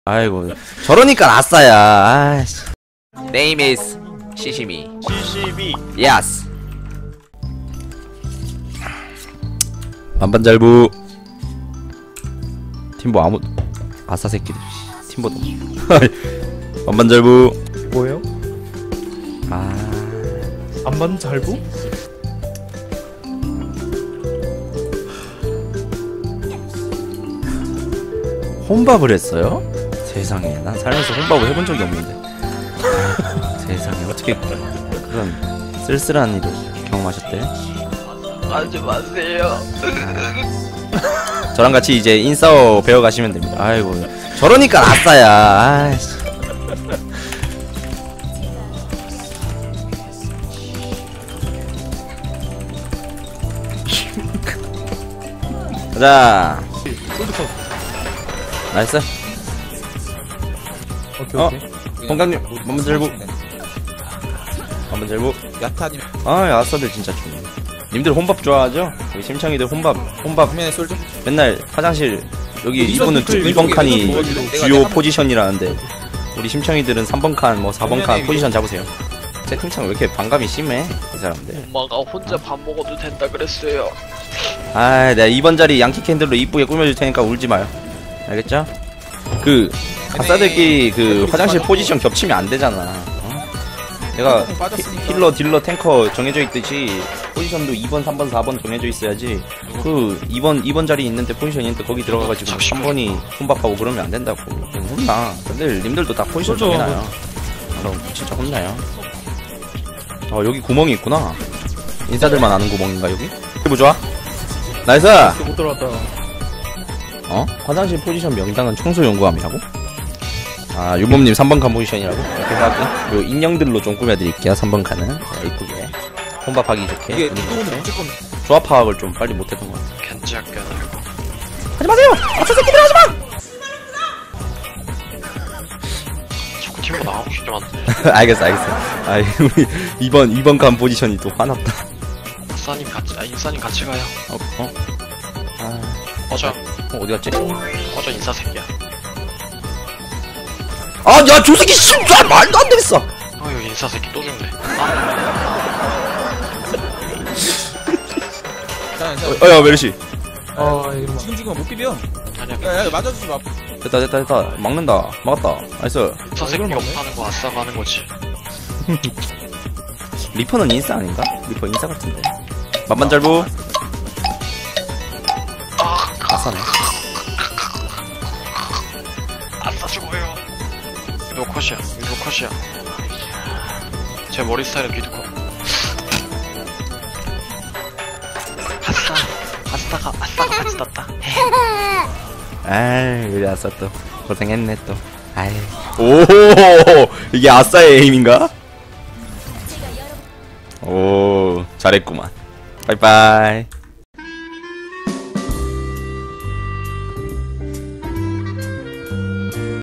아이고 저러니까 아싸야. 아이씨. Name is 시시미. 시시미. Yes. 반반잘부. 팀보 아무 아싸 새끼들. 팀보도. 반반잘부. 뭐예요? 아. 안반잘부? 혼밥을 했어요? 세상에, 난 살면서 혼밥을 해본 적이 없는데. 세상에, 어떻게 그런 쓸쓸한 일을 경험하셨대? 하지 마세요. 저랑 같이 이제 인싸어 배워가시면 됩니다. 아이고, 저러니까 아싸야. 아이씨. 가자. 나이스. 오케이. 홍강님 한번 들고 한번 들고. 야타님 아 아싸들 진짜 좋네. 님들 혼밥 좋아하죠? 우리 심창이들 혼밥 화면에 솔져? 맨날 화장실 여기 이분은 2번 칸이 주요 포지션이라는데 우리 심창이들은 3번 칸 뭐 4번 칸 포지션 잡으세요. 채팅창 왜 이렇게 반감이 심해 이 사람들. 엄마가 혼자 밥 먹어도 된다 그랬어요. 아 내가 2번 자리 양키 캔들로 이쁘게 꾸며줄 테니까 울지 마요. 알겠죠? 그 아싸들끼리 그 화장실 포지션 겹치면 안 되잖아. 어? 내가 힐러, 딜러, 탱커 정해져 있듯이 포지션도 2번, 3번, 4번 정해져 있어야지. 그 2번 자리 있는데 포지션 있는데 거기 들어가가지고 3번이 혼밥하고 그러면 안 된다고. 혼나. 근데 님들도 다 포지션 정해놔요. 그럼 진짜 혼나요. 여기 구멍이 있구나. 인사들만 아는 구멍인가 여기? 뭐 좋아? 나이스! 못 들어왔다. 화장실 포지션 명당은 청소 연구함이라고? 아, 유범님 3번 칸 포지션이라고? 이렇게 해갖고 요 인형들로 좀 꾸며드릴게요. 3번 칸은 이쁘게 혼밥하기 좋게. 이게 이거는 무조건 조합 파악을 좀 빨리 못했던 것 같아. 견제 학교 나고. 하지 마세요! 아차 새끼들 하지 마! 자꾸 팀보 나가고 싶지 않은데. 알겠어. 아이 우리 2번 칸 포지션이 또 화났다. 인사님 같이, 인사님 같이 가요. 꺼져. 어디 갔지? 꺼져, 인사 새끼야. 아, 야, 저 새끼 진짜 말도 안 되겠어. 아유, 인사 새끼 또 죽네. 야, 메르시. 이러면 지금 못 비벼. 아니야, 야 맞아주지 마. 됐다. 막는다. 막았다. 나이스. 인사 새끼 없다는 거 아싸가 하는 거지. 리퍼는 인싸 아닌가? 리퍼 인싸 같은데. 만반잘부. 아싸네. 아싸 죽어요. 위도 컷이야. 제 머리 스타일은 비드컷. 아싸가 같이 떴다. 아이, 우리 아싸 또 고생했네 또. 아이. 오, 이게 아싸의 에임인가? 오, 잘했구만. 빠이빠이.